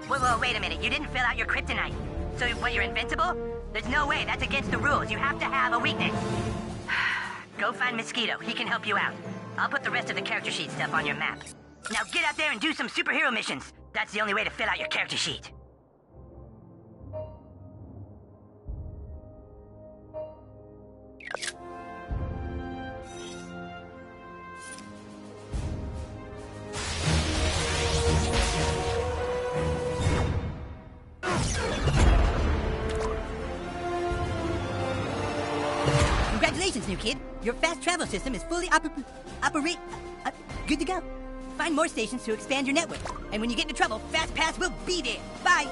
Whoa, wait a minute. You didn't fill out your kryptonite. So what, you're invincible? There's no way. That's against the rules. You have to have a weakness. Go find Mosquito. He can help you out. I'll put the rest of the character sheet stuff on your map. Now get out there and do some superhero missions. That's the only way to fill out your character sheet. Congratulations, new kid. Your fast travel system is fully good to go. Find more stations to expand your network. And when you get into trouble, Fast Pass will be there. Bye.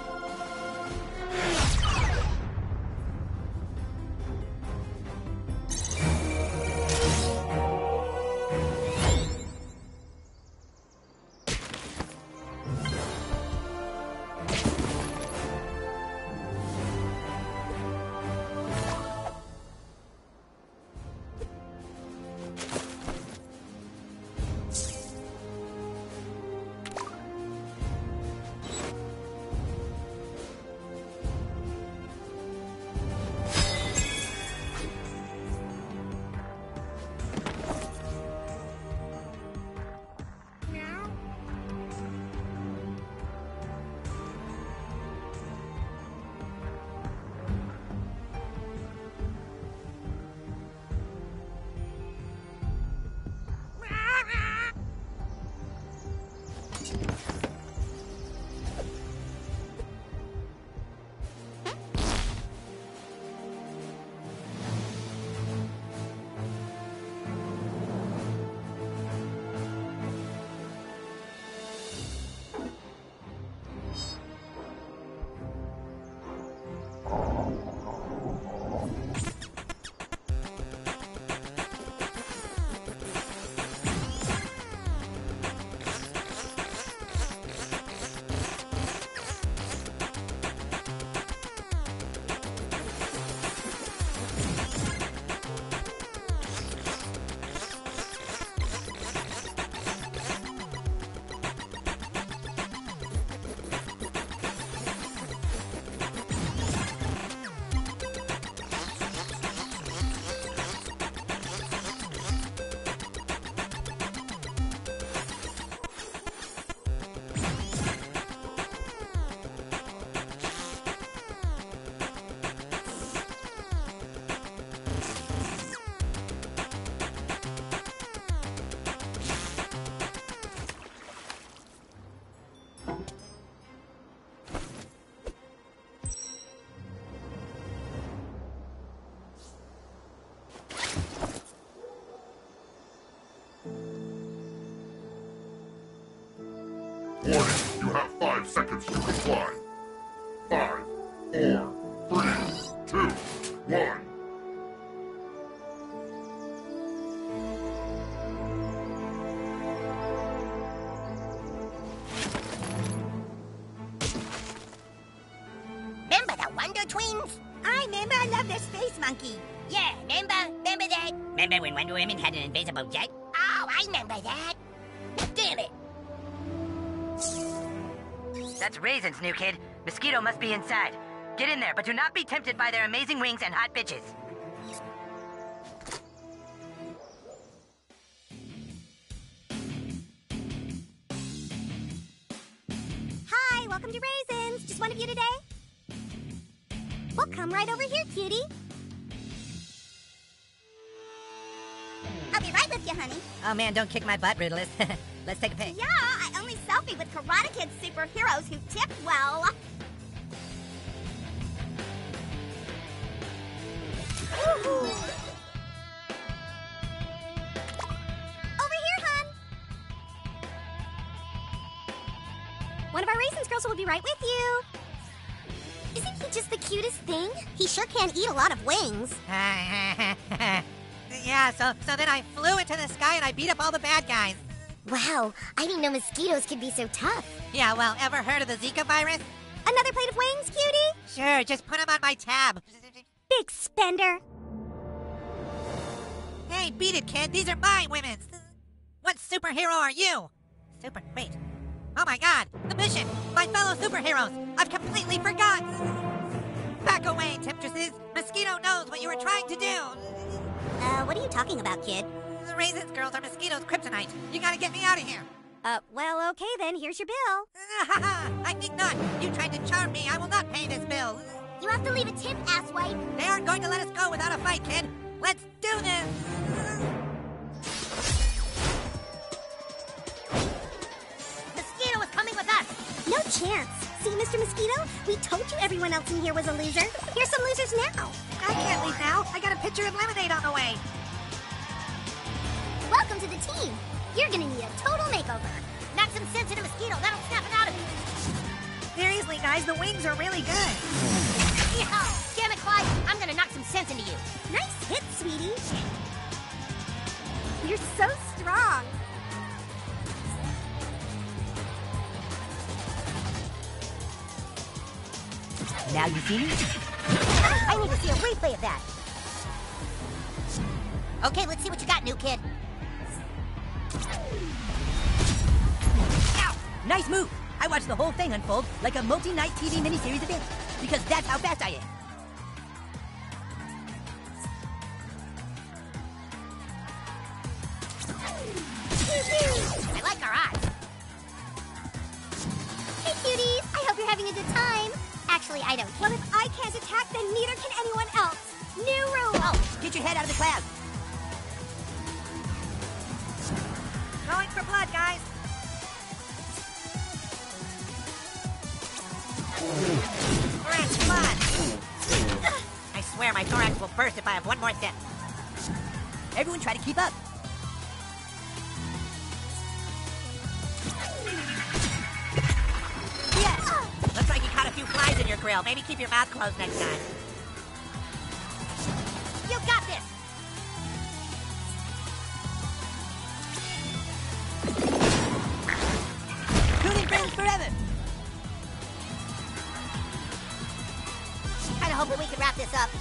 Warning, you have 5 seconds to comply. 5, 4, 3, 2, 1. Remember the Wonder Twins? I love their space monkey. Yeah, remember that? Remember when Wonder Woman had an invisible jet? Oh, I remember that. Damn it. That's Raisins, new kid. Mosquito must be inside. Get in there, but do not be tempted by their amazing wings and hot bitches. Hi, welcome to Raisins. Just one of you today? Well, come right over here, cutie. I'll be right with you, honey. Oh man, don't kick my butt, Riddless. Let's take a pic. Yeah, I only selfie with Karate Kid superheroes who tip well. Over here, hon. One of our Raisins girls will be right with you. Isn't he just the cutest thing? He sure can eat a lot of wings. Yeah, so then I flew into the sky and I beat up all the bad guys. Wow, I didn't know mosquitoes could be so tough. Yeah, well, ever heard of the Zika virus? Another plate of wings, cutie? Sure, just put them on my tab. Big spender. Hey, beat it, kid. These are my women's. What superhero are you? Wait. Oh my god, the mission. My fellow superheroes! I've completely forgotten! Back away, Temptresses! Mosquito knows what you were trying to do! What are you talking about, kid? The Raisins girls are Mosquito's kryptonite. You gotta get me out of here! Well, okay then, here's your bill. I think not! You tried to charm me, I will not pay this bill! You have to leave a tip, asswipe. They aren't going to let us go without a fight, kid! Let's do this! Mosquito is coming with us. No chance. See, Mr. Mosquito? We told you everyone else in here was a loser. Here's some losers now. I can't leave now. I got a pitcher of lemonade on the way. Welcome to the team. You're gonna need a total makeover. Knock some sense into Mosquito. That'll snap it out of you. Seriously, guys, the wings are really good. Damn it, Clyde. I'm gonna knock some sense into you. Nice hit, sweetie. You're so strong. Now you see me? I need to see a replay of that. Okay, let's see what you got, new kid. Ow! Nice move! I watched the whole thing unfold like a multi-night TV miniseries event, because that's how fast I am. I like our odds. Hey, cuties. I hope you're having a good time. Actually, I don't. Well, if I can't attack, then neither can anyone else. New rule. Oh, get your head out of the clouds. Going for blood, guys. Thorax, come on. I swear my thorax will burst if I have one more step. Everyone try to keep up. Yes! Looks like you caught a few flies in your grill. Maybe keep your mouth closed next time. You got this. Shooting friends forever. Kinda hoping we could wrap this up.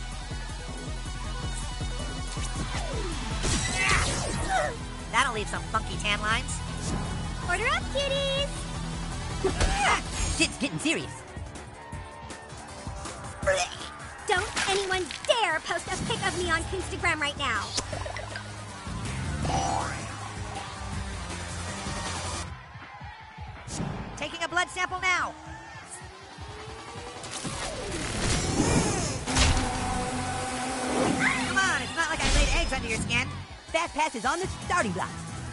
That'll leave some funky tan lines. Order up, cuties. Shit's getting serious. Don't anyone dare post a pic of me on Instagram right now. Taking a blood sample now. Come on, it's not like I laid eggs under your skin. Fast Pass is on the starting block.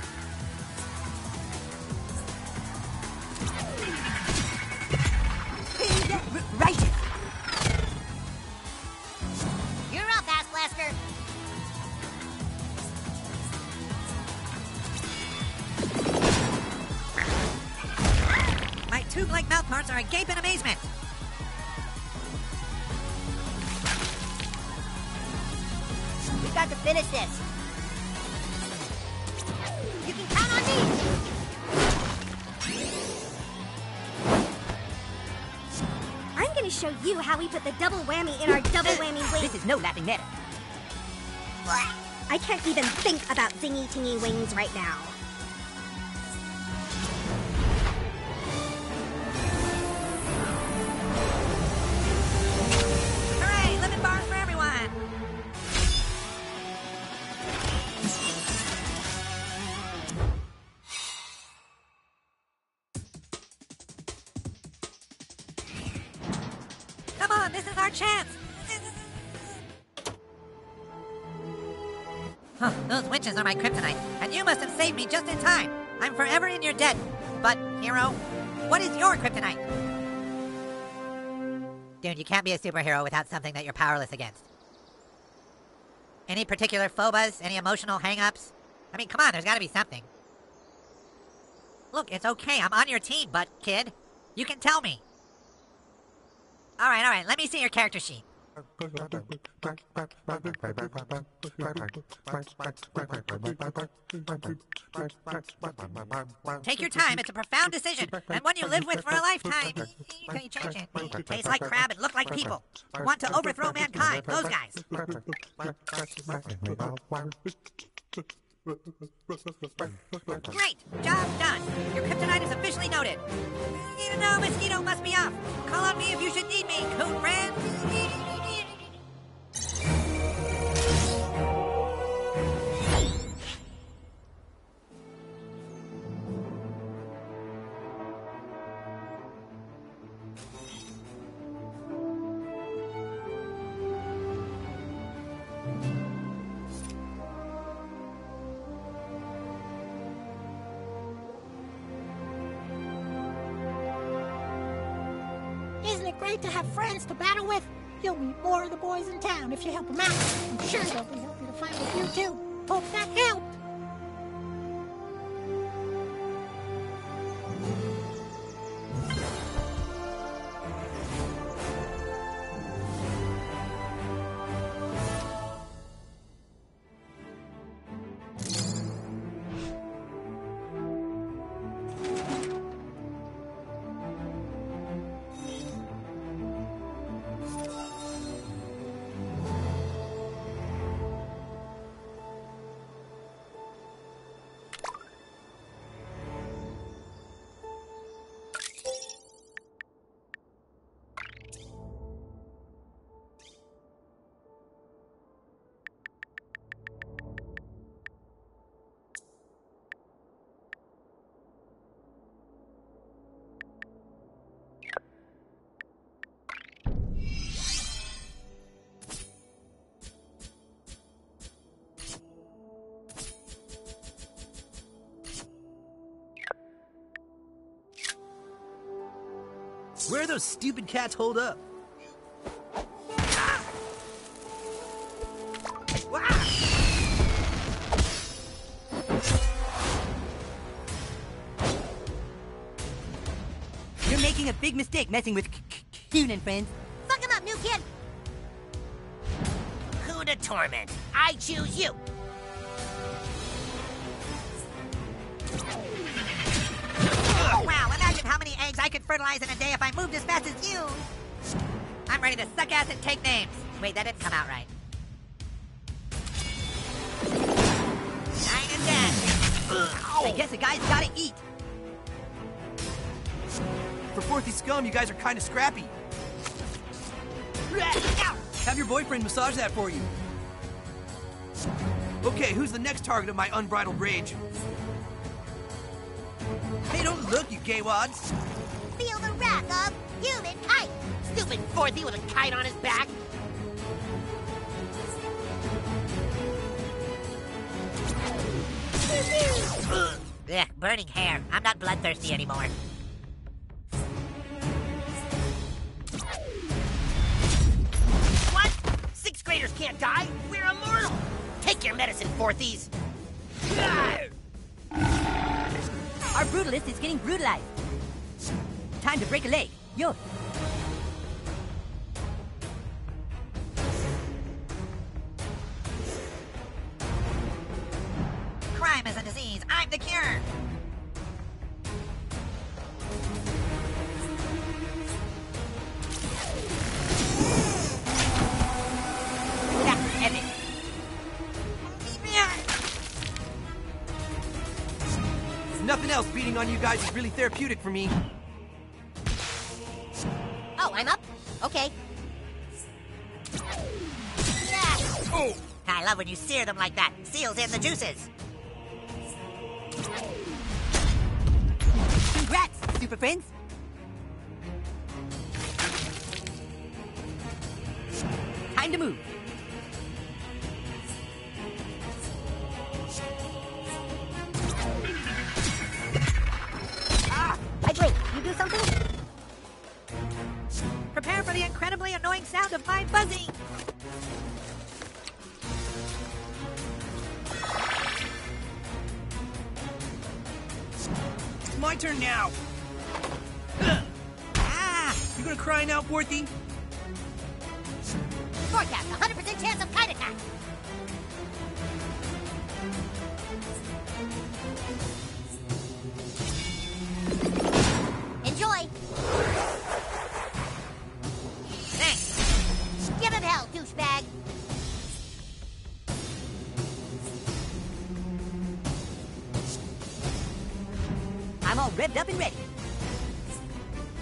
Righteous. You're up, Ass Blaster. My tube-like mouth parts are agape in amazement. We got to finish this. You can count on me. I'm gonna show you how we put the double whammy in our double whammy wings. This is no laughing matter. I can't even think about zingy tingy wings right now. Hooray, lemon bars for everyone. Come on, this is our chance. Huh, those witches are my kryptonite, and you must have saved me just in time. I'm forever in your debt. But, hero, what is your kryptonite? Dude, you can't be a superhero without something that you're powerless against. Any particular phobas? Any emotional hang-ups? I mean, come on, there's gotta be something. Look, it's okay, I'm on your team, but, kid, you can tell me. Alright, let me see your character sheet. Take your time, it's a profound decision, and one you live with for a lifetime. Can you change it? Taste like crab and look like people. Want to overthrow mankind, those guys. Great, job done. Your kryptonite is officially noted. No, Mosquito must be off. Call on me if you should need me, coon friend. Isn't it great to have friends to battle with? You'll meet more of the boys in town if you help them out. I'm sure they'll be happy to find with you too. Hope that helped. Where are those stupid cats holed up? You're making a big mistake messing with Coon and friends. Fuck him up, new kid. Who to torment? I choose you. Oh, wow, imagine how many eggs I could fertilize in a day if I moved as fast as you. I'm ready to suck ass and take names. Wait, that didn't come out right. 9 and 10. I guess a guy's gotta eat. For Fourthy Scum, you guys are kind of scrappy. Have your boyfriend massage that for you. Okay, who's the next target of my unbridled rage? Hey, don't look, you gay wads. Feel the wrath of human kite. Stupid Fourthy with a kite on his back. Ugh, burning hair. I'm not bloodthirsty anymore. What? 6th graders can't die? We're immortal. Take your medicine, Fourthies. Our brutalist is getting brutalized. Time to break a leg. Yo. Crime is a disease. I'm the cure. That's epic. Nothing else beating on you guys is really therapeutic for me. Oh, I'm up? Okay. Oh! I love when you sear them like that. Seals in the juices. Congrats, super friends. Time to move. Wait, you do something? Prepare for the incredibly annoying sound of my buzzing. It's my turn now. You gonna cry now, Fourthy? Forecast, 100% chance of kite attack. Enjoy. Thanks. Give him hell, douchebag. I'm all revved up and ready.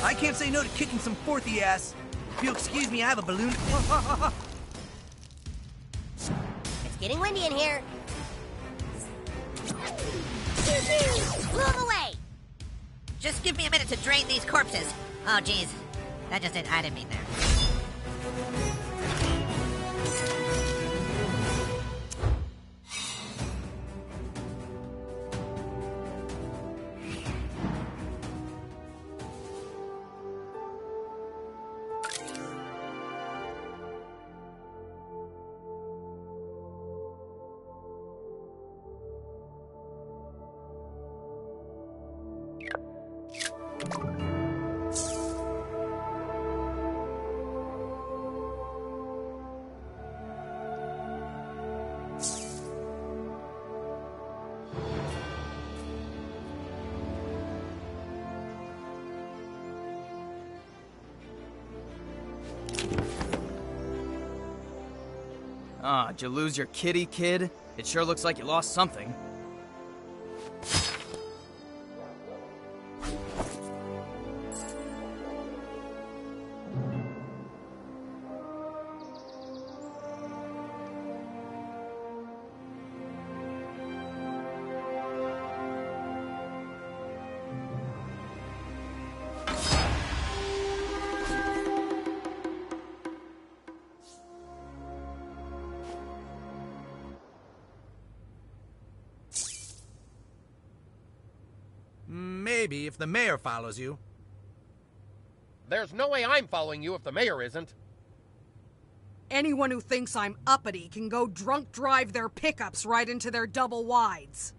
I can't say no to kicking some fourthy ass. If you'll excuse me, I have a balloon. It's getting windy in here. Blew him away. Just give me a minute to drain these corpses. Oh, jeez. I didn't mean there. Ah, did you lose your kitty, kid? It sure looks like you lost something. Maybe if the mayor follows you. There's no way I'm following you if the mayor isn't. Anyone who thinks I'm uppity can go drunk drive their pickups right into their double wides.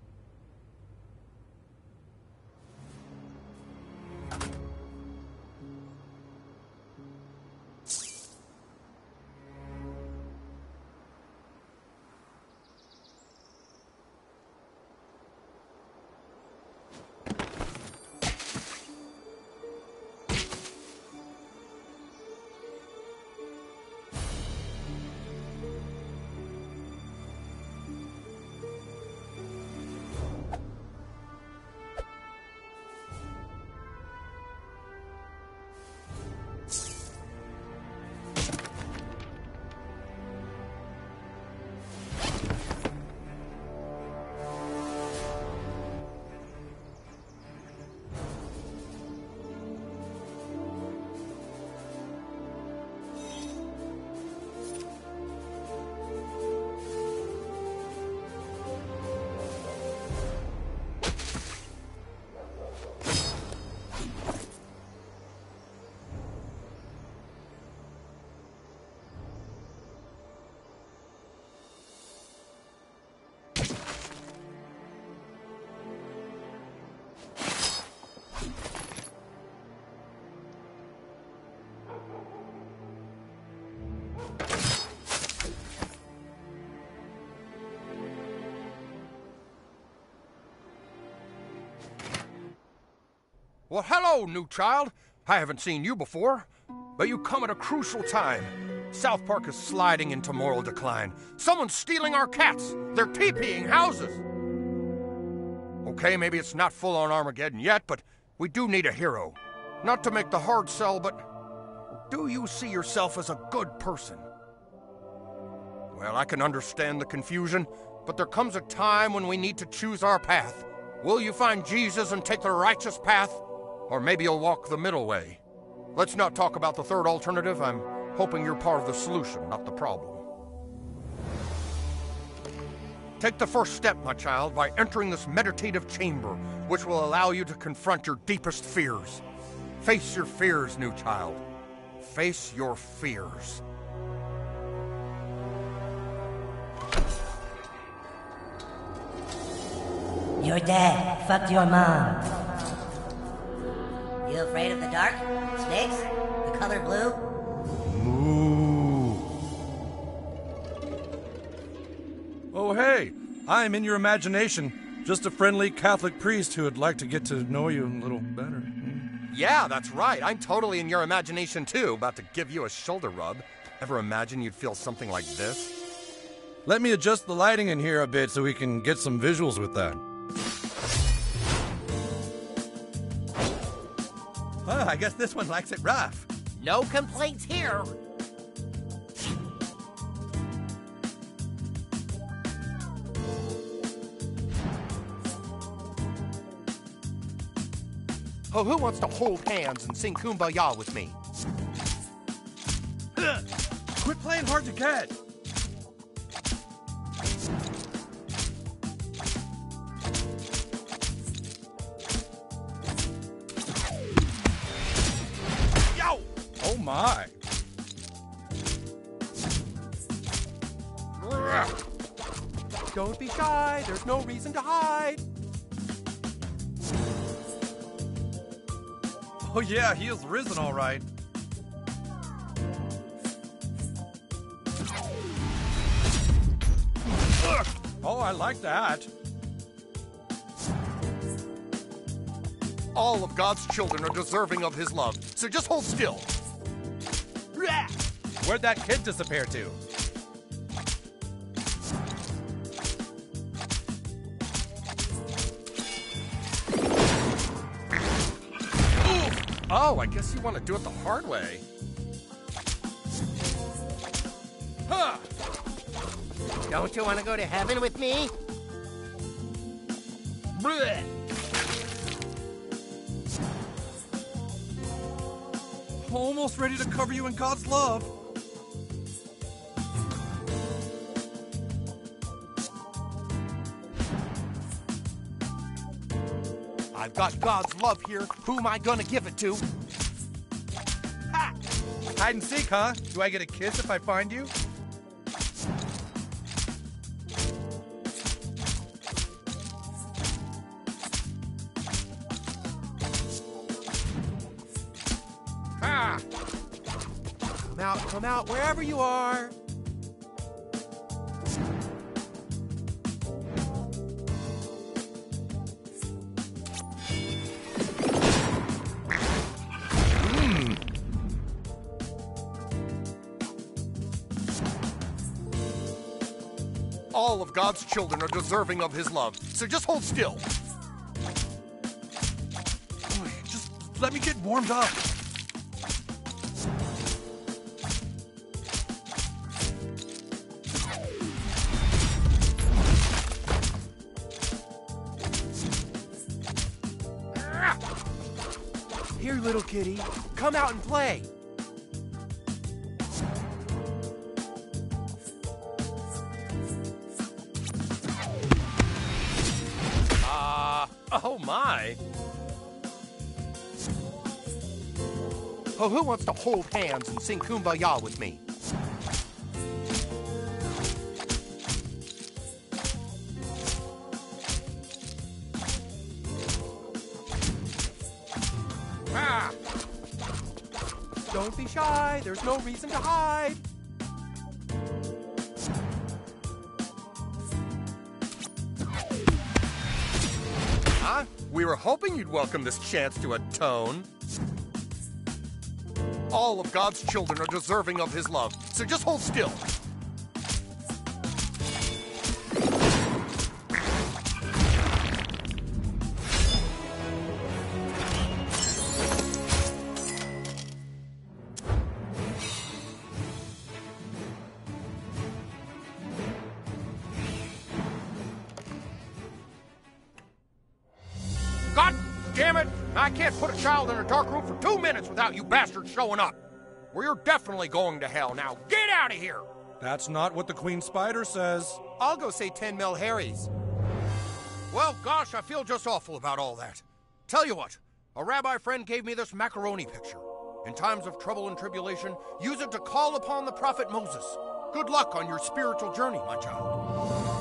Well, hello, new child. I haven't seen you before, but you come at a crucial time. South Park is sliding into moral decline. Someone's stealing our cats. They're TPing houses. Okay, maybe it's not full-on Armageddon yet, but we do need a hero. Not to make the hard sell, but do you see yourself as a good person? Well, I can understand the confusion, but there comes a time when we need to choose our path. Will you find Jesus and take the righteous path? Or maybe you'll walk the middle way. Let's not talk about the third alternative. I'm hoping you're part of the solution, not the problem. Take the first step, my child, by entering this meditative chamber, which will allow you to confront your deepest fears. Face your fears, new child. Face your fears. Your dad fucked your mom. You afraid of the dark? Snakes? The color blue? Moo. Oh, hey, I'm in your imagination. Just a friendly Catholic priest who would like to get to know you a little better. Yeah, that's right. I'm totally in your imagination, too. About to give you a shoulder rub. Ever imagine you'd feel something like this? Let me adjust the lighting in here a bit so we can get some visuals with that. Oh, I guess this one likes it rough. No complaints here. Oh, who wants to hold hands and sing Kumbaya with me? Quit playing hard to get. Yo! Oh my. Don't be shy. There's no reason to hide. Oh yeah, he is risen all right. Ugh. Oh, I like that. All of God's children are deserving of his love, so just hold still. Where'd that kid disappear to? Oh, I guess you want to do it the hard way. Huh! Don't you want to go to heaven with me? Blech. Almost ready to cover you in God's love. I've got God's love here. Who am I gonna give it to? Ha! Hide and seek, huh? Do I get a kiss if I find you? Ha! Come out, wherever you are. All of God's children are deserving of his love, so just hold still. Just let me get warmed up. Here, little kitty, come out and play. Oh my. Oh, who wants to hold hands and sing Kumbaya with me? Ah! Don't be shy. There's no reason to hide. Huh? We were hoping you'd welcome this chance to atone. All of God's children are deserving of his love, so just hold still. God damn it! I can't put a child in a dark room for 2 minutes without you bastards showing up. Well, you're definitely going to hell. Now get out of here! That's not what the Queen Spider says. I'll go say 10 Mil Harry's. Well, gosh, I feel just awful about all that. Tell you what, a rabbi friend gave me this macaroni picture. In times of trouble and tribulation, use it to call upon the prophet Moses. Good luck on your spiritual journey, my child.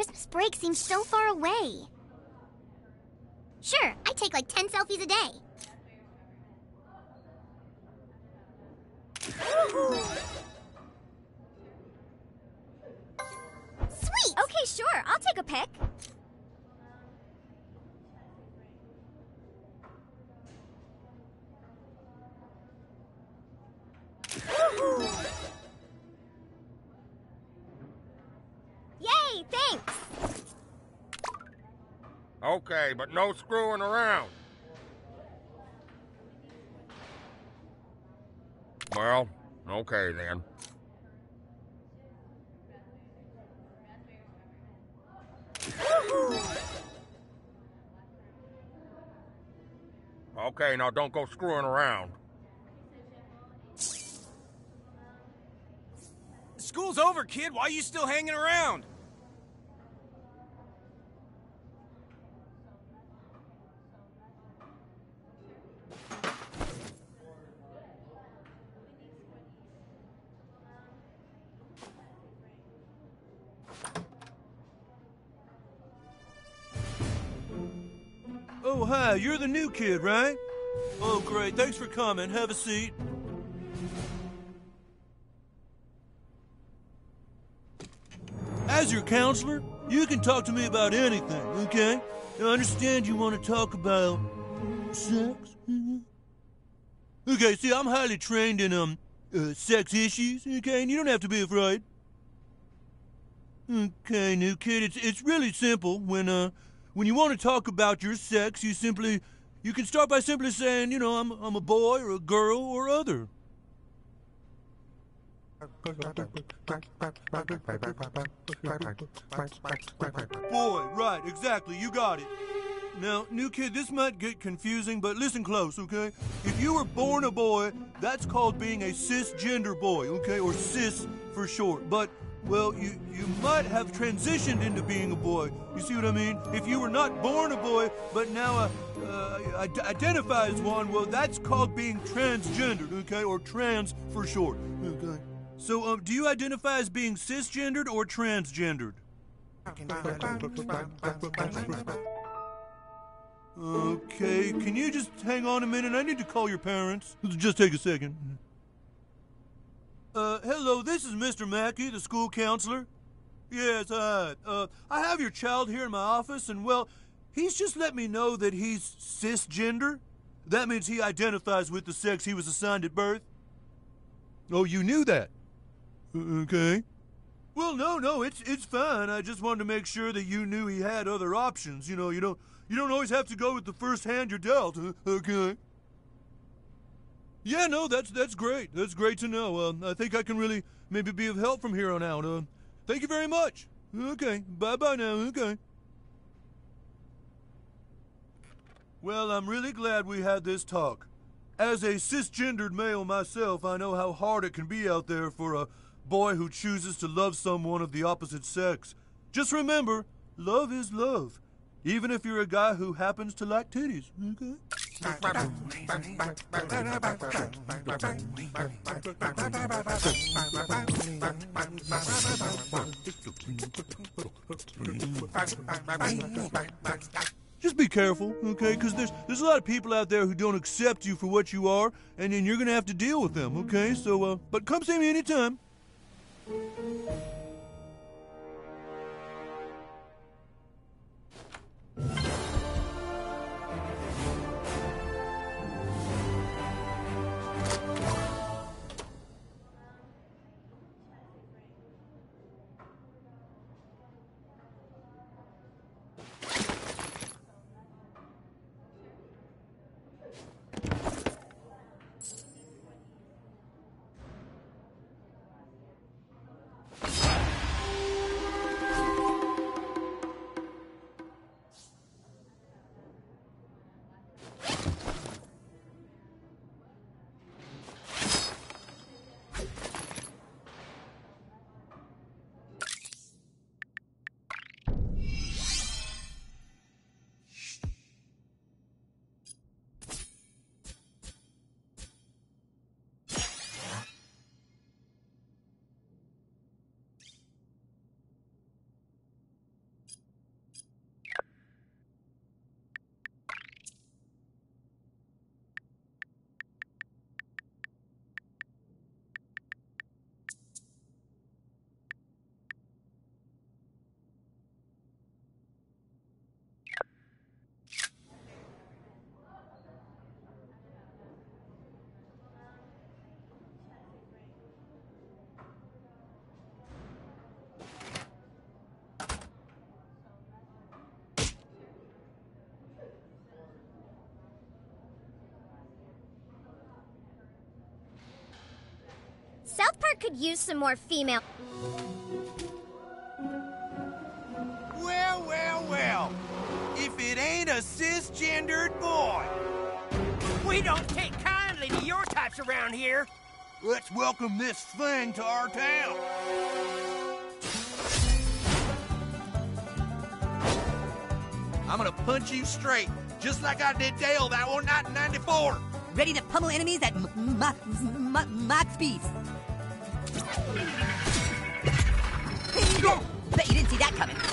Christmas break seems so far away. Sure, I take like 10 selfies a day. Sweet! Okay, sure, I'll take a pic. Yay, thanks! Okay, but no screwing around. Well, okay then. Okay, now don't go screwing around. School's over, kid. Why are you still hanging around? Oh, hi, you're the new kid, right? Oh, great, thanks for coming. Have a seat. As your counselor, you can talk to me about anything, okay? I understand you want to talk about sex. Okay, see, I'm highly trained in, sex issues, okay? And you don't have to be afraid. Okay, new kid, it's really simple. When you want to talk about your sex, you can start by simply saying, you know, I'm a boy or a girl or other. Boy, right, exactly, you got it. Now, new kid, this might get confusing, but listen close, okay? If you were born a boy, that's called being a cisgender boy, okay? Or cis for short. But, well, you might have transitioned into being a boy. You see what I mean? If you were not born a boy, but now identify as one, well, that's called being transgendered, okay? Or trans for short, okay? So, do you identify as being cisgendered or transgendered? Okay, can you just hang on a minute? I need to call your parents. Just take a second. Hello, this is Mr. Mackey, the school counselor. Yes, hi. I have your child here in my office, and, well, he's just let me know that he's cisgender. That means he identifies with the sex he was assigned at birth. Oh, you knew that? Okay. Well, no, it's fine. I just wanted to make sure that you knew he had other options. You know, you don't always have to go with the first hand you're dealt, okay? Yeah, no, that's great. That's great to know. I think I can really maybe be of help from here on out. Thank you very much. Okay, bye-bye now, okay. Well, I'm really glad we had this talk. As a cisgendered male myself, I know how hard it can be out there for a boy who chooses to love someone of the opposite sex. Just remember, love is love, even if you're a guy who happens to like titties, okay? Just be careful, okay? Because there's a lot of people out there who don't accept you for what you are, and then you're going to have to deal with them, okay? So, but come see me anytime. Park could use some more female. Well, well, well. If it ain't a cisgendered boy. We don't take kindly to your types around here. Let's welcome this thing to our town. I'm gonna punch you straight, just like I did Dale that one night in '94. Ready to pummel enemies at Mach speed. Bet you didn't see that coming.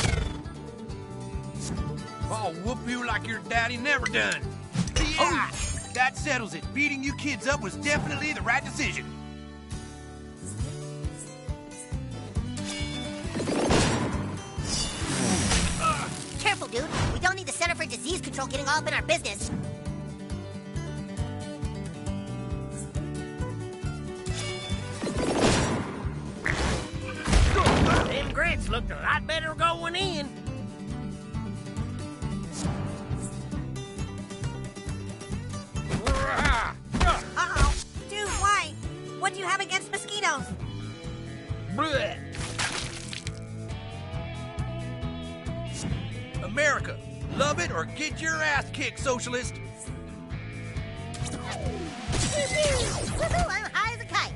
I'll whoop you like your daddy never done. Yeah, that settles it. Beating you kids up was definitely the right decision. Careful, dude. We don't need the Center for Disease Control getting all up in our business. Them grits looked a lot better going in. Uh-oh. Dude, why? What do you have against mosquitoes? Blech. America, love it or get your ass kicked, socialist. Woohoo, I'm high as a kite.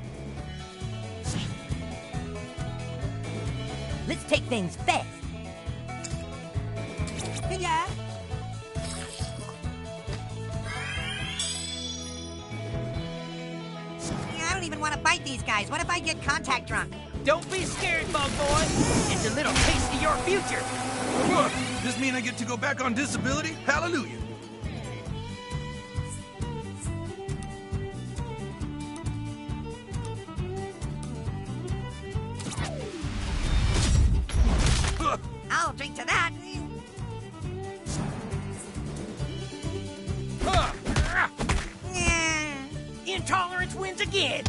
Let's take things fast. Yeah. I don't even want to bite these guys. What if I get contact drunk? Don't be scared, bug boy. It's a little taste of your future. What? This mean I get to go back on disability? Hallelujah. I'll drink to that. Intolerance wins again.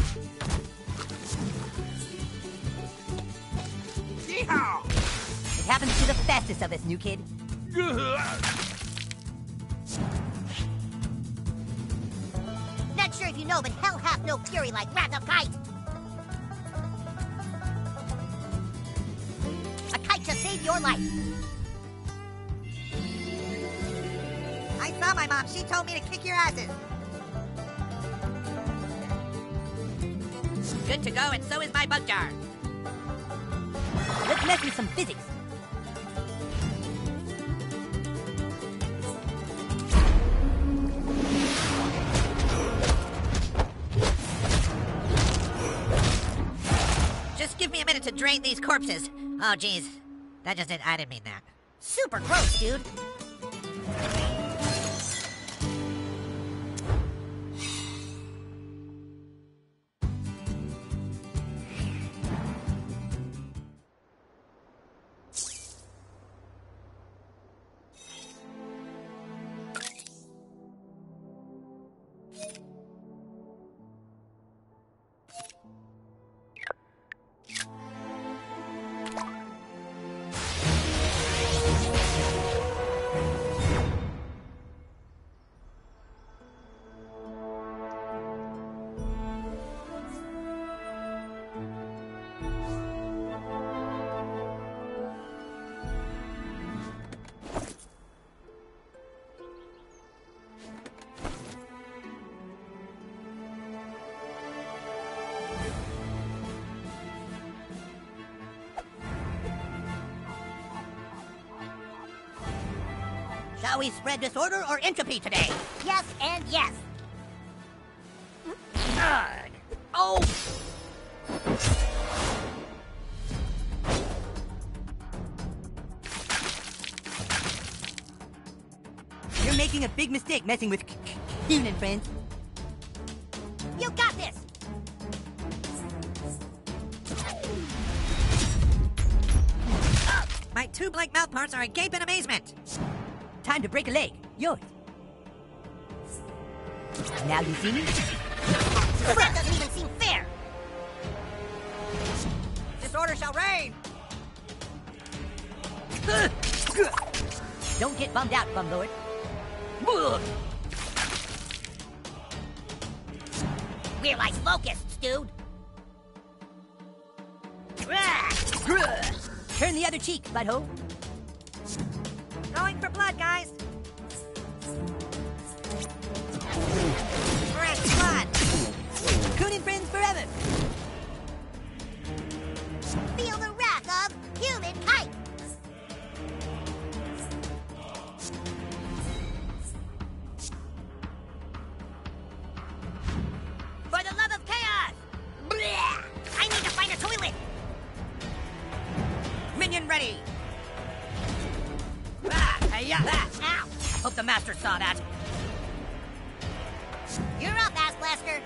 Yeehaw! It happens to the fastest of us, new kid. Not sure if you know, but hell hath no fury like Wrath of Kite. A kite shall save your life. I saw my mom. She told me to kick your asses. Good to go, and so is my bug jar. Let's mess with some physics. Just give me a minute to drain these corpses. Oh, geez. I didn't mean that. Super gross, dude. Shall we spread disorder or entropy today? Yes and yes. Ugh. Oh! You're making a big mistake messing with Coon and friends. You got this. My two blank mouth parts are agape in amazement. Time to break a leg. Yours. Now you see me? That doesn't even seem fair. Disorder shall reign. Don't get bummed out, Bumlord. We're like locusts, dude. Turn the other cheek, butthole. Going for blood, guys. Fresh blood. Coon and friends forever. Feel the wrath of human kite. For the love of chaos! Blech! I need to find a toilet! Minion ready. Yeah, that. Ow! Hope the master saw that. You're up, Ass Blaster!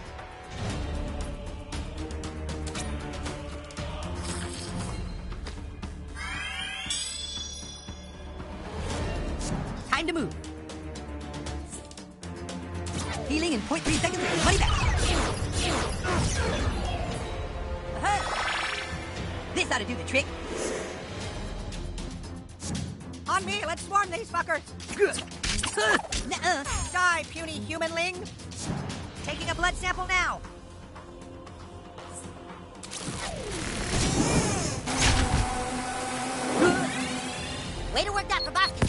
Time to move. Healing in 0.3 seconds and money back. This ought to do the trick. On me, let's swarm these fuckers. Die, puny humanling. Taking a blood sample now. Way to work that proboscis.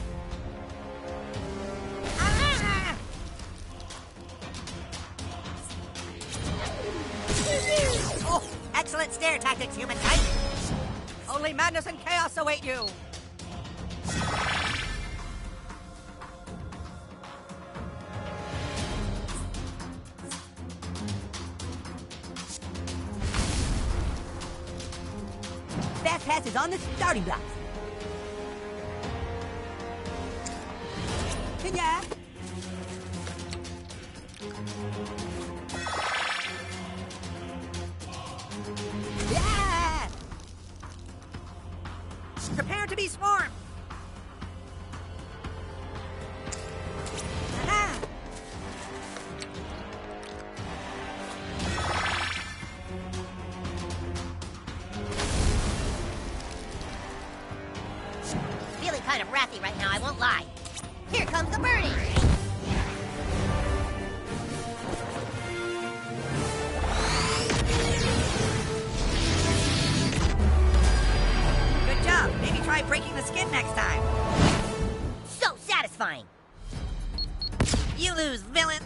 Oh, excellent stare tactics, human type. Only madness and chaos await you. Fast Pass is on the starting blocks. Yeah. Yeah. Prepare to be swarmed. Aha. Feeling kind of wrathy right now, I won't lie. Here comes the birdie! Good job. Maybe try breaking the skin next time. So satisfying! You lose, villains.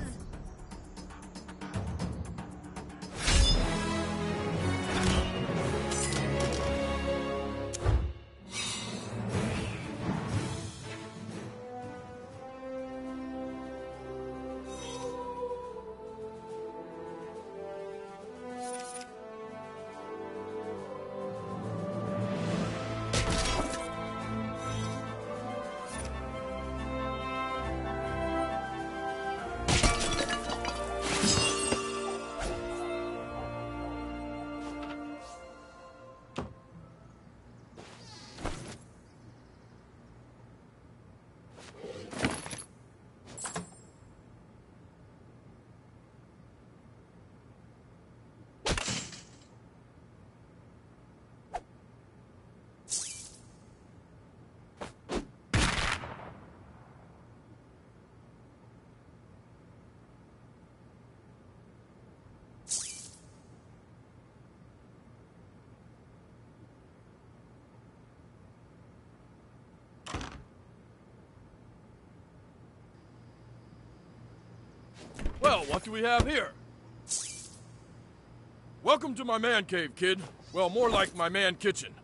Well, what do we have here? Welcome to my man cave, kid. Well, more like my man kitchen.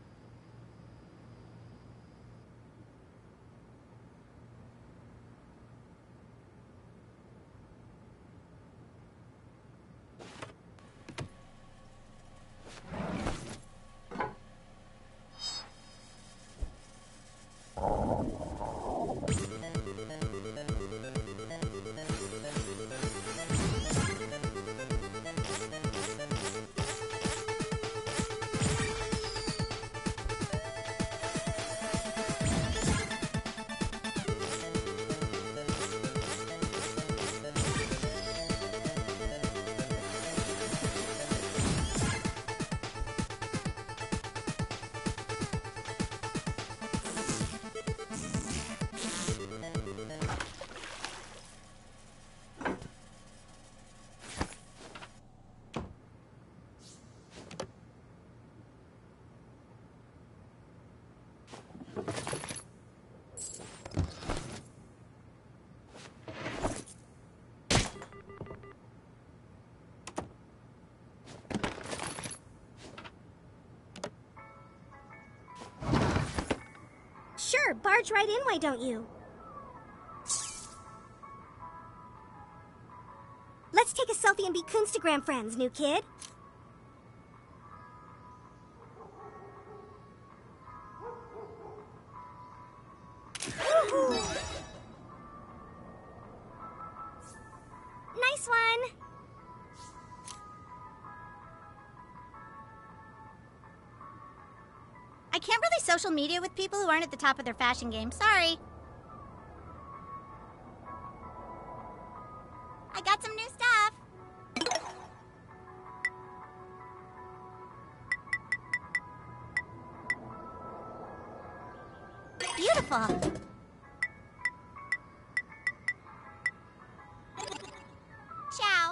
Sure, barge right in, why don't you? Let's take a selfie and be Kunstagram friends, new kid. Nice one. I can't really social media with people who aren't at the top of their fashion game. Sorry. I got some new stuff. Beautiful. Ciao.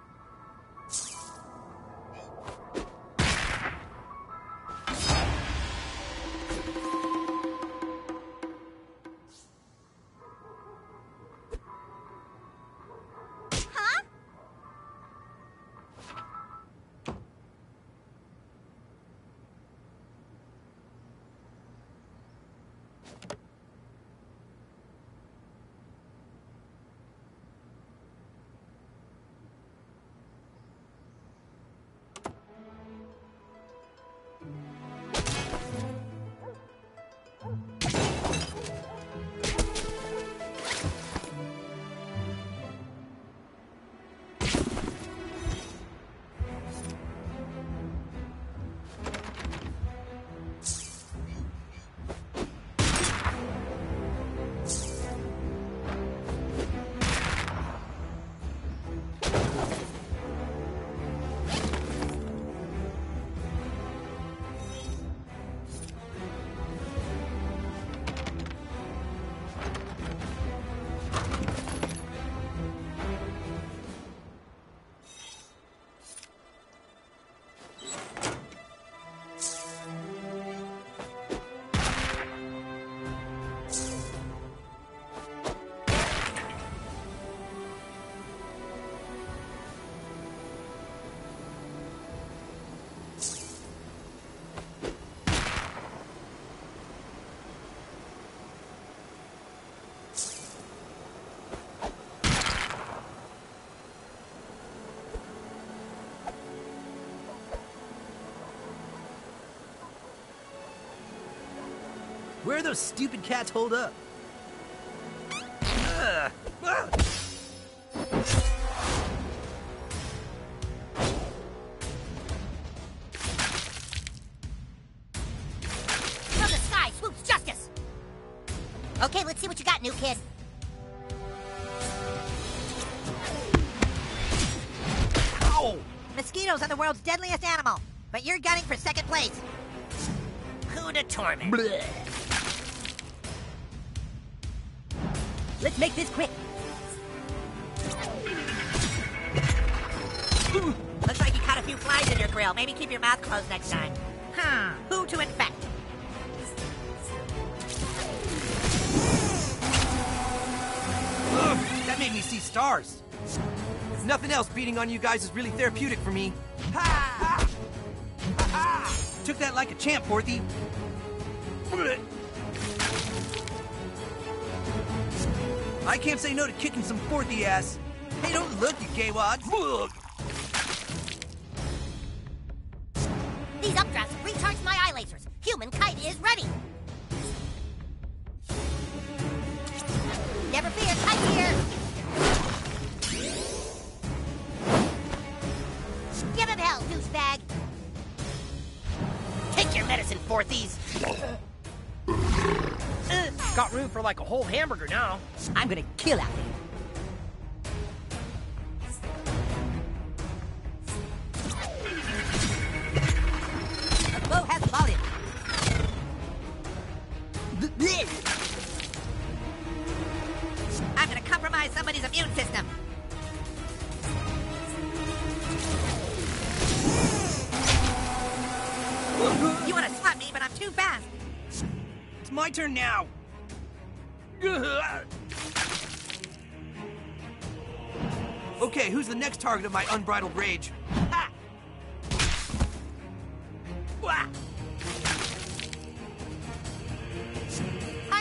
Where are those stupid cats holed up? From the sky swoops justice. Okay, let's see what you got, new kid. Ow! Mosquitoes are the world's deadliest animal, but you're gunning for second place. Who to torment? Let's make this quick. Looks like you caught a few flies in your grill. Maybe keep your mouth closed next time. Who to infect? Ugh, that made me see stars. Nothing else beating on you guys is really therapeutic for me. Ha! Ha! Took that like a champ, Forthy. I can't say no to kicking some Forthy ass. Hey, don't look, you gaywads. Look. These updrafts recharge my eye lasers. Human kite is ready. Never fear, kite here. Give him hell, douchebag. Take your medicine, Forthies. Got room for like a whole hamburger now. I'm gonna kill out there. The bow has loaded. I'm gonna compromise somebody's immune system. You wanna swat me, but I'm too fast. It's my turn now. Okay, who's the next target of my unbridled rage? Ha! Wah!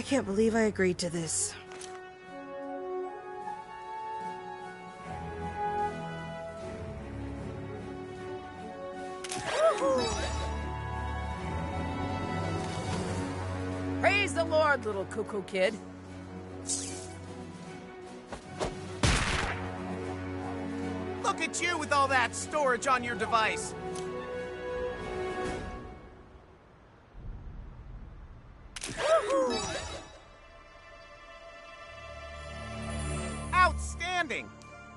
can't believe I agreed to this. Praise the Lord, little cuckoo kid. Look at you with all that storage on your device. Outstanding!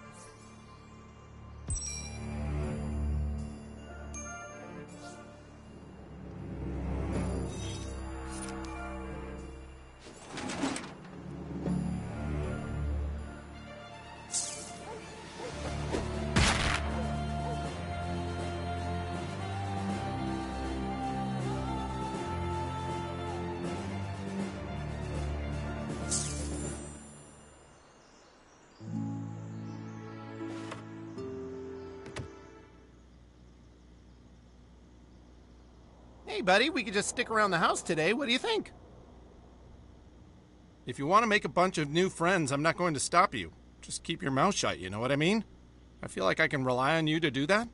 Hey, buddy, we could just stick around the house today. What do you think? If you want to make a bunch of new friends, I'm not going to stop you. Just keep your mouth shut, you know what I mean? I feel like I can rely on you to do that.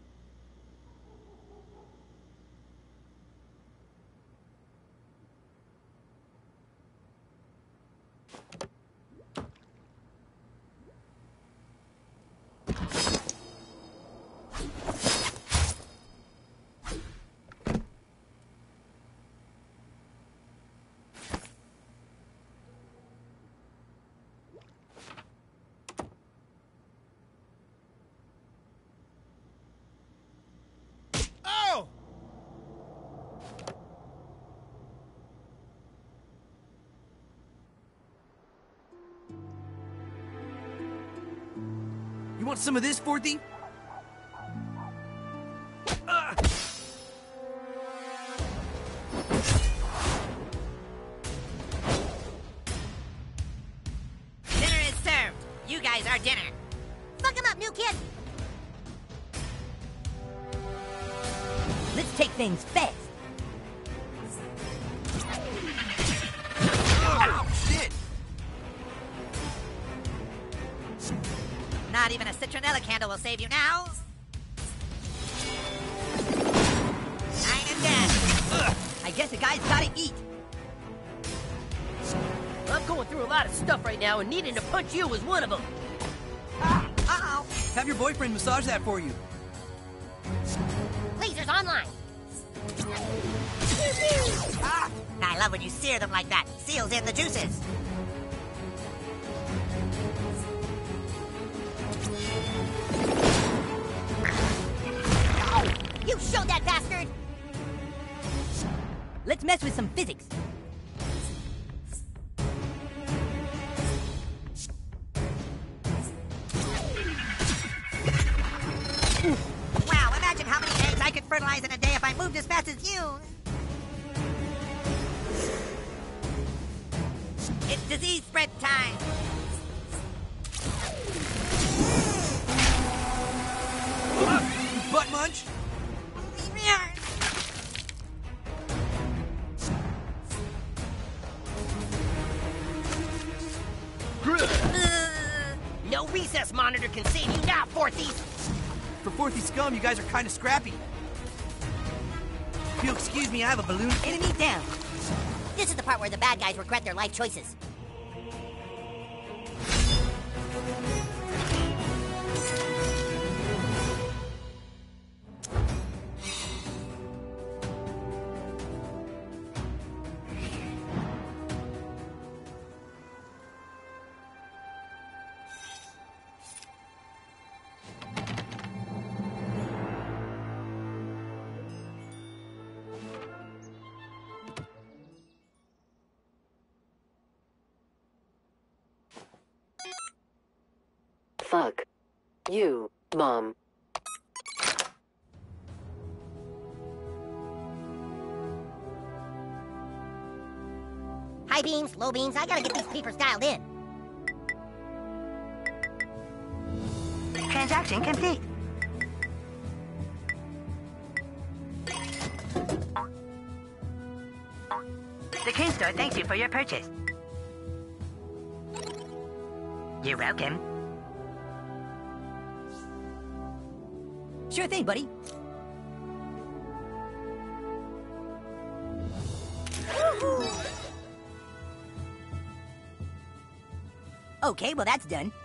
You want some of this, Forthy? Dinner is served. You guys are dinner. Fuck him up, new kid. Let's take things fast. Oh, shit! Not even a citronella candle will save you now. 9 and 10. I guess the guy's gotta eat. I'm going through a lot of stuff right now, and needing to punch you is one of them. Uh-oh. Have your boyfriend massage that for you. Lasers online. I love when you sear them like that. Seals in the juices. You showed that bastard! Let's mess with some physics. Wow, imagine how many eggs I could fertilize in a day if I moved as fast as you. It's disease spread time. Butt munch? No recess monitor can save you now, Forthies. For Forthy scum, you guys are kind of scrappy. If you'll excuse me, I have a balloon. Enemy down. This is the part where the bad guys regret their life choices. Fuck you, Mom. High beams, low beams, I gotta get these papers dialed in. Transaction complete. The Coon Store thanks you for your purchase. You're welcome. Sure thing, buddy. Okay, well that's done.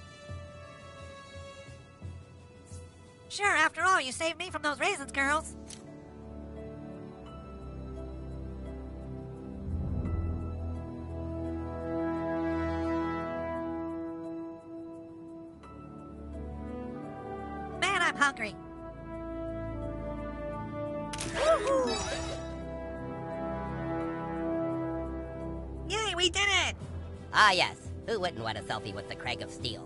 Sure, after all, you saved me from those raisins, girls. Man, I'm hungry. Yay, we did it! Ah, yes. Who wouldn't want a selfie with the Craig of Steel?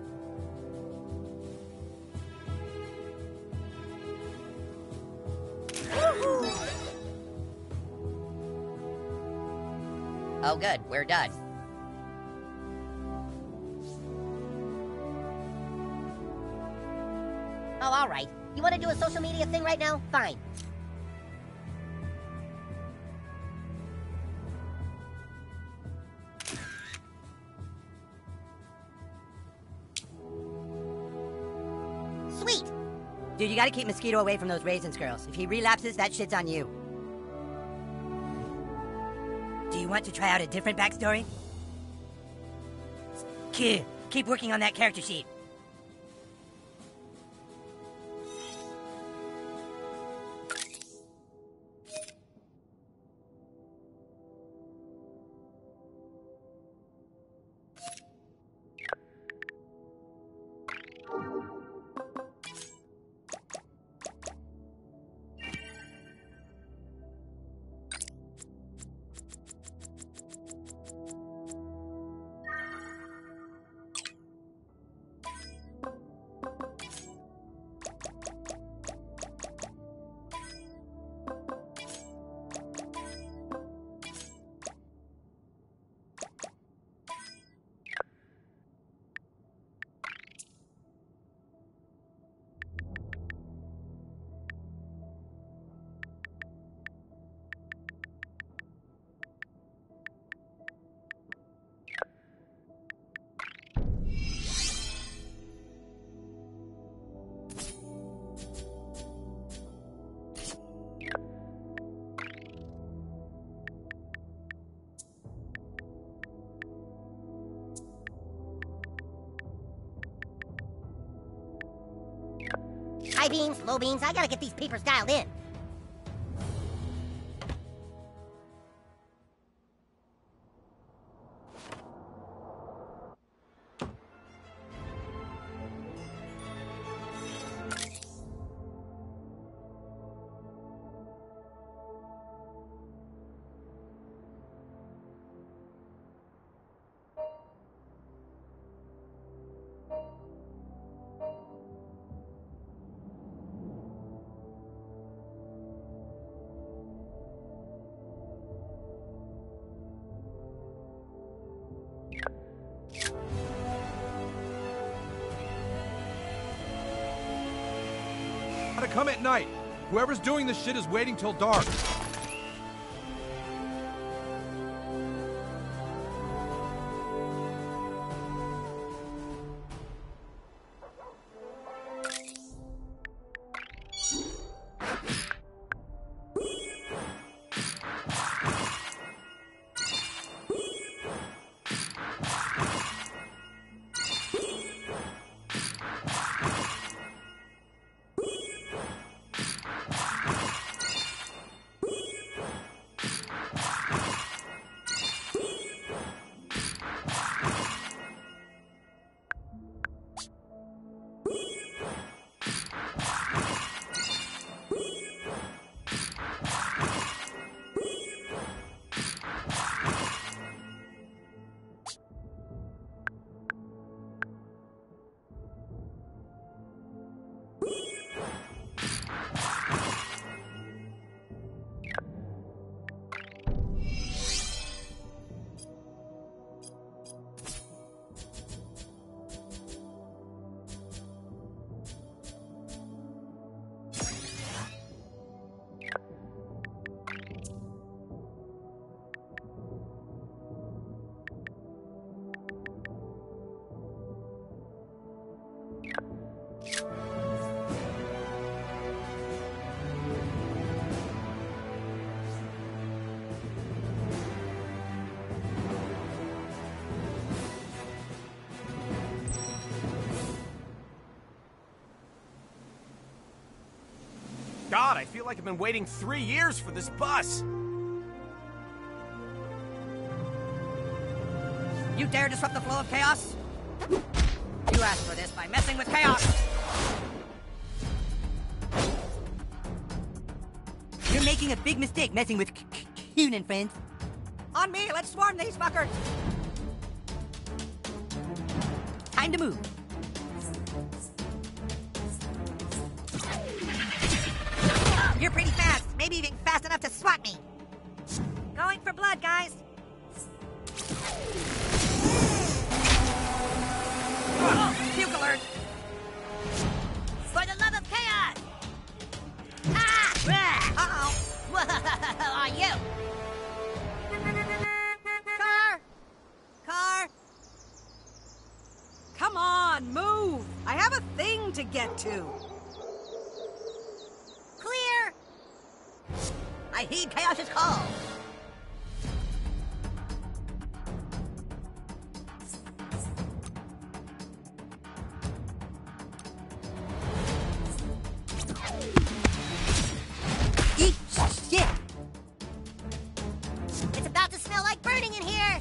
Oh, good. We're done. Oh, all right. You want to do a social media thing right now? Fine. Sweet! Dude, you gotta keep Mosquito away from those raisins, girls. If he relapses, that shit's on you. Do you want to try out a different backstory? Cool. Keep working on that character sheet. High beams, low beams, I gotta get these papers dialed in. Gotta come at night. Whoever's doing this shit is waiting till dark. God, I feel like I've been waiting 3 years for this bus. You dare disrupt the flow of chaos? You asked for this by messing with chaos! You're making a big mistake messing with Coon and friends. On me, let's swarm these fuckers! Time to move. You're pretty fast, maybe even fast enough to swat me. Going for blood, guys. Puke alert! For the love of chaos! Ah! Uh-oh! Whoa, on you! Car! Come on, move! I have a thing to get to. Clear! I heed Chaos's call. Eat shit! It's about to smell like burning in here!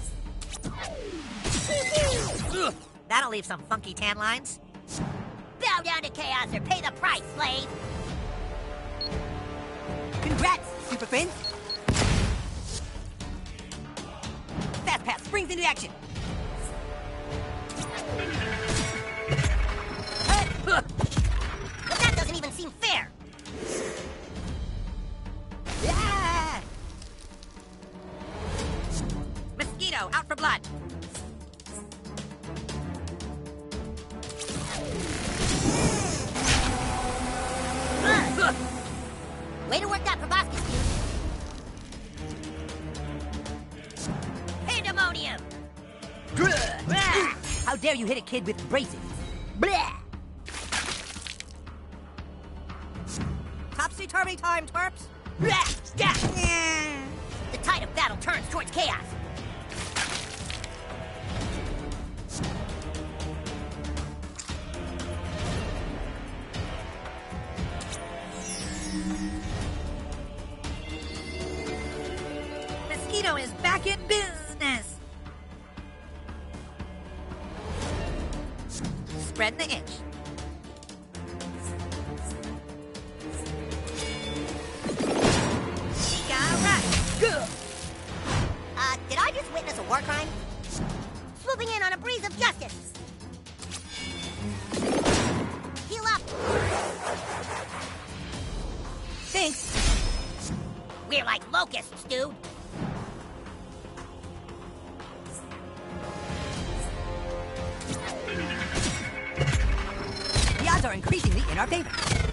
Ugh, that'll leave some funky tan lines. Bow down to chaos or pay the price, slave! Congrats, super friends! Fast Pass springs into action! Well, that doesn't even seem fair! Yeah! Mosquito, out for blood! Way to work that proboscis, dude. Pandemonium! How dare you hit a kid with braces? Blah! Topsy-turvy time, twerps! The tide of battle turns towards chaos. Mosquito is back in business! Spreading the itch. Did I just witness a war crime? Swooping in on a breeze of justice. Heal up. Thanks. We're like locusts, dude. The odds are increasingly in our favor.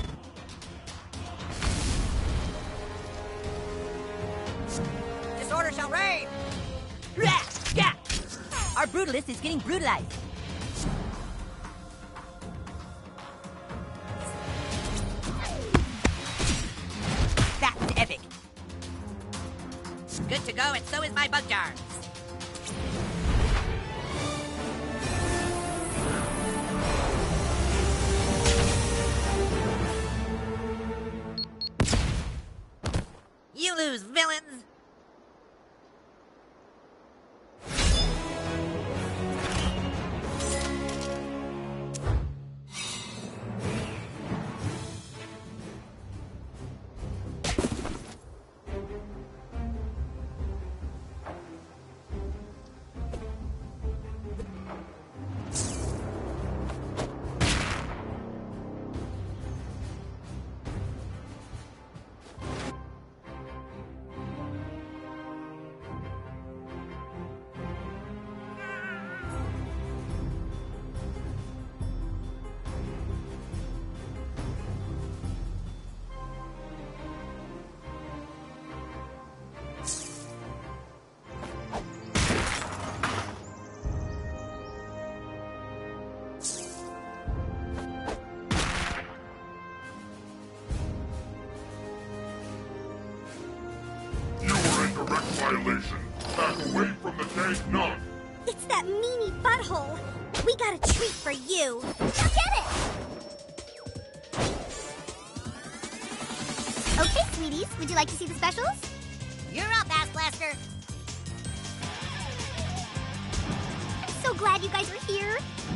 Disorder shall reign! Our brutalist is getting brutalized. That's epic. Good to go, and so is my bug jar. You lose, villains! Violation. Back away from the tank, none. It's that meanie butthole. We got a treat for you. Now get it! sweeties. Would you like to see the specials? You're up, Ass Blaster. I'm so glad you guys are here.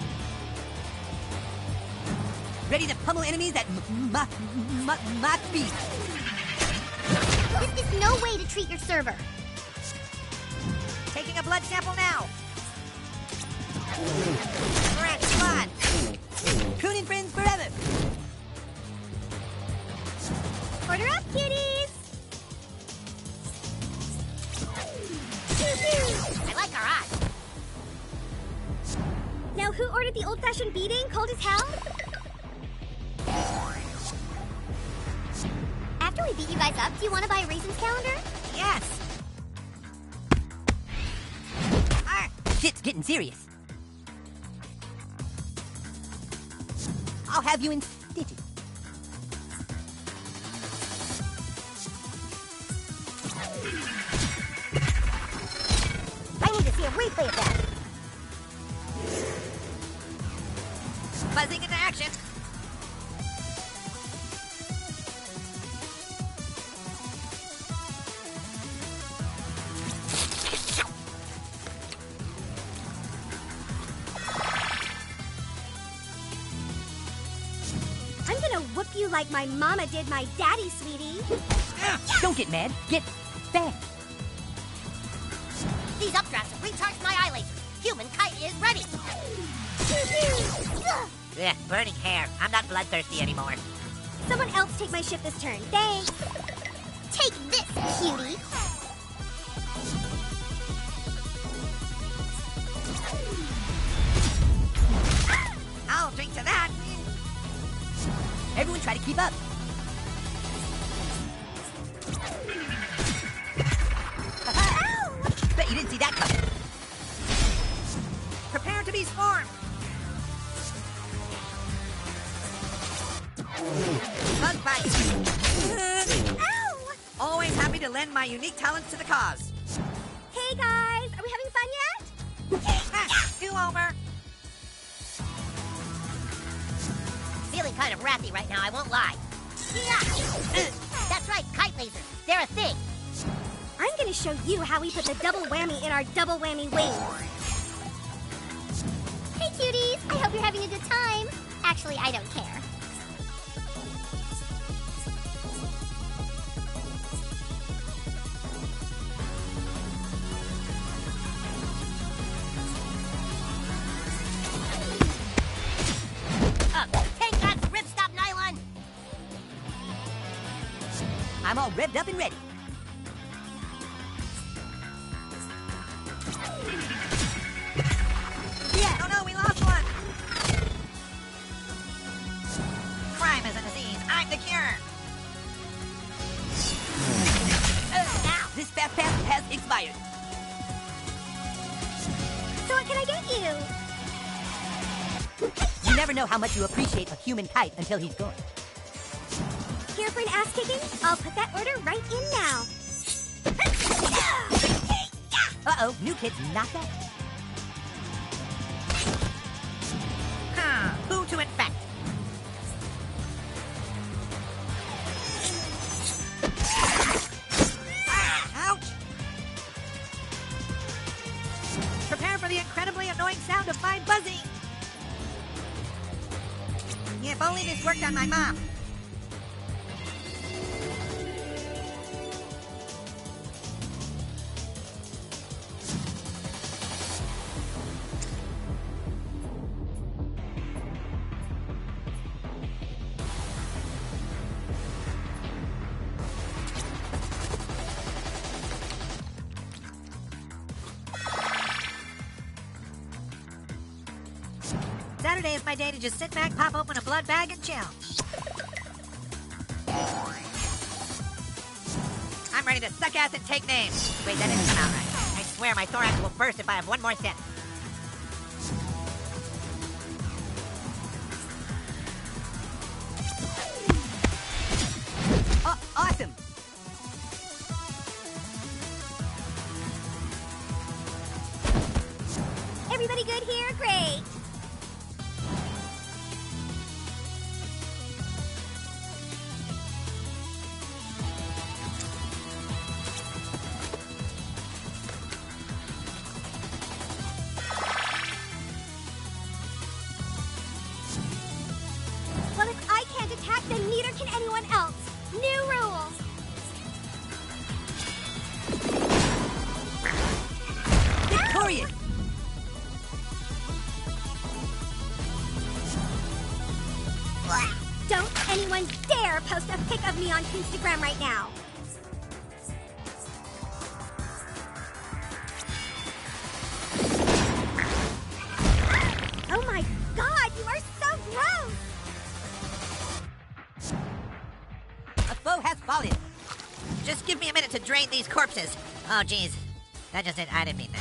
Ready to pummel enemies at my speed. This is no way to treat your server. Taking a blood sample now. Alright, come on. Coonin' friends forever. Order up, kitties. I like our odds. Now, who ordered the old-fashioned beating cold as hell? After we beat you guys up, do you want to buy a raisins calendar? Yes. Shit's getting serious. I'll have you in stitches. I need to see a replay of that. Buzzing into action. I'm gonna whoop you like my mama did my daddy, sweetie. Don't get mad. Get fast. These updrafts have recharged my eye laser. Human Kite is ready. Ugh, burning hair. I'm not bloodthirsty anymore. Someone else take my ship this turn. Thanks. Take this, cutie. I'll drink to that. Everyone try to keep up. Bet you didn't see that coming. Prepare to be swarmed. Bug bite. Ow! Always happy to lend my unique talents to the cause. Hey guys, are we having fun yet? Do over. Feeling kind of wrathy right now, I won't lie. That's right, kite lasers. They're a thing. I'm gonna show you how we put the double whammy in our double whammy wings. Hey cuties, I hope you're having a good time. Actually, I don't care. Tank God's ripstop nylon. I'm all revved up and ready. Yeah. Oh no, we lost one. Crime is a disease. I'm the cure. Now, this fast pass has expired. So what can I get you? You never know how much you appreciate a human kite until he's gone. Here for an ass kicking? I'll put that order right in now. Uh-oh, new kid's knocked out. Who to infect? Ouch! Prepare for the incredibly annoying sound of my buzzing. If only this worked on my mom. Saturday is my day to just sit back, pop open a blood bag, and chill. I'm ready to suck ass and take names. Wait, that didn't come out right. I swear my thorax will burst if I have one more sip. Oh, awesome! Everybody good here? Great. on Instagram right now. Oh my god, you are so gross! A foe has fallen. Just give me a minute to drain these corpses. Oh, jeez. I didn't mean that.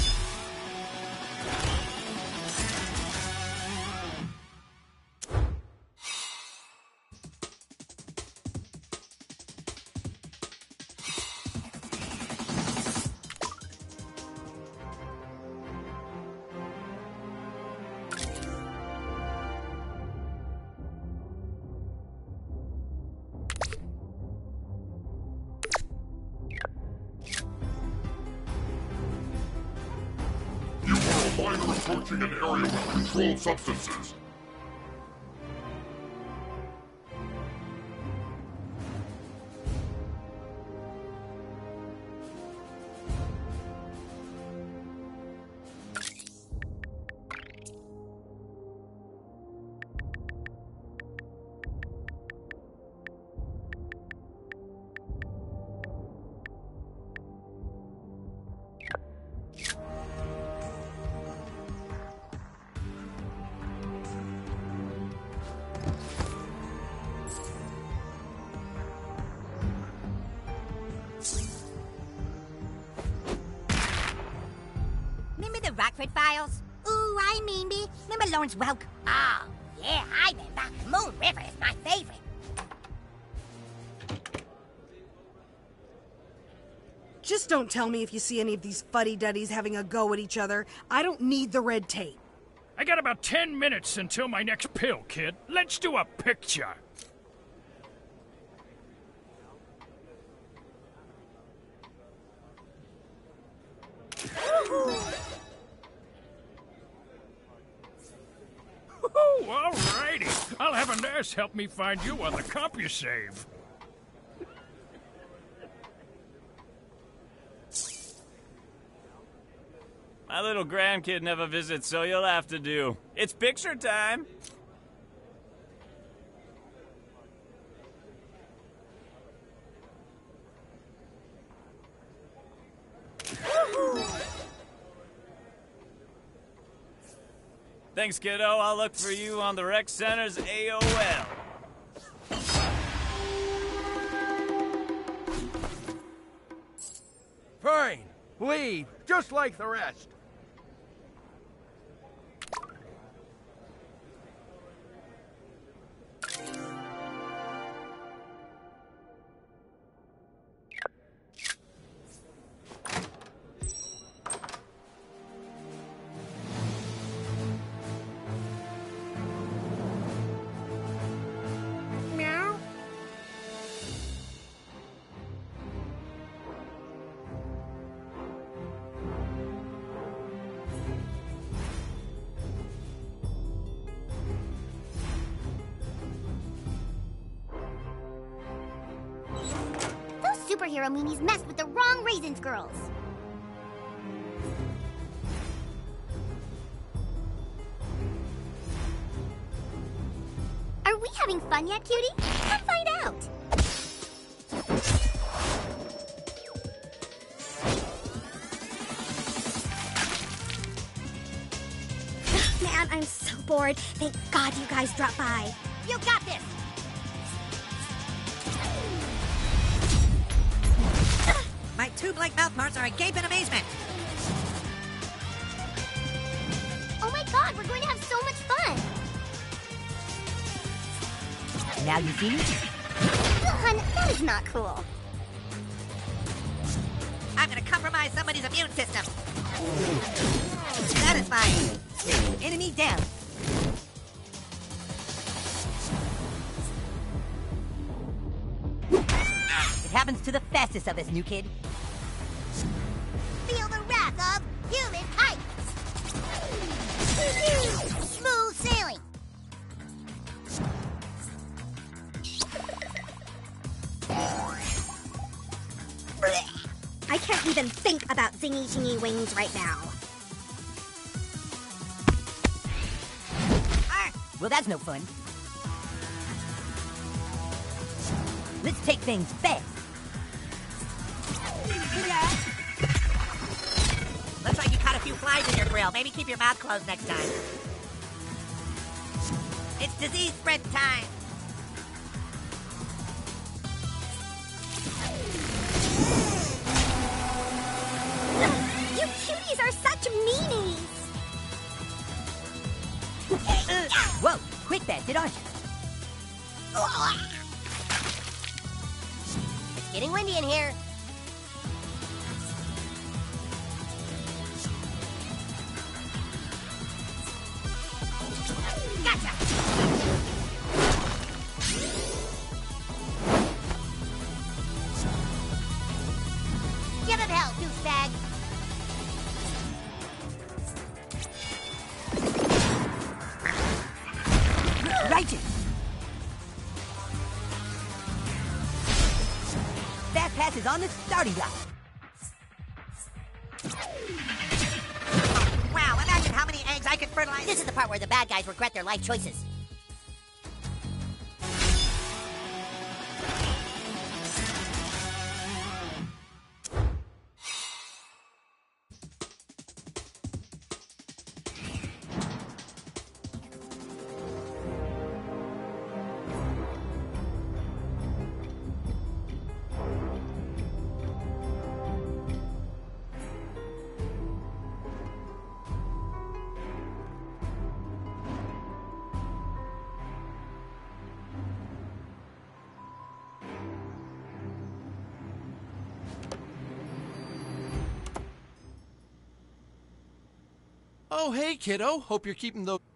Miner approaching an area with controlled substances. Rockford Files? Ooh, I mean me. Remember Lawrence Welk? Oh, yeah, I remember. Moon River is my favorite. Just don't tell me if you see any of these fuddy-duddies having a go at each other. I don't need the red tape. I got about 10 minutes until my next pill, kid. Let's do a picture. Oh, alrighty. I'll have a nurse help me find you on the CompuSave. My little grandkid never visits, so you'll have to do. It's picture time. Thanks, kiddo. I'll look for you on the Rec Center's AOL. Fine. Leave, just like the rest. Superhero meanies messed with the wrong Raisins girls. Are we having fun yet, cutie? Come find out. Man, I'm so bored. Thank God you guys dropped by. You got this. My tube-like mouth parts are agape in amazement. Oh my god, we're going to have so much fun. Now you see? Hun, that is not cool. I'm gonna compromise somebody's immune system. Satisfying. Enemy down. It happens to the fastest of us, new kid. Feel the wrath of human pipes. Smooth sailing. I can't even think about zingy chingy wings right now. Well, that's no fun. Let's take things fast. Looks like you caught a few flies in your grill. Maybe keep your mouth closed next time. It's disease spread time. You cuties are such meanies! Whoa, quick bastard, aren't you? It's getting windy in here. Gotcha! Give him hell, douchebag. Righteous! Fast pass is on the starting block. Wow, imagine how many eggs I could fertilize. This is the part where the bad guys regret their life choices. Oh, hey, kiddo. Hope you're keeping those...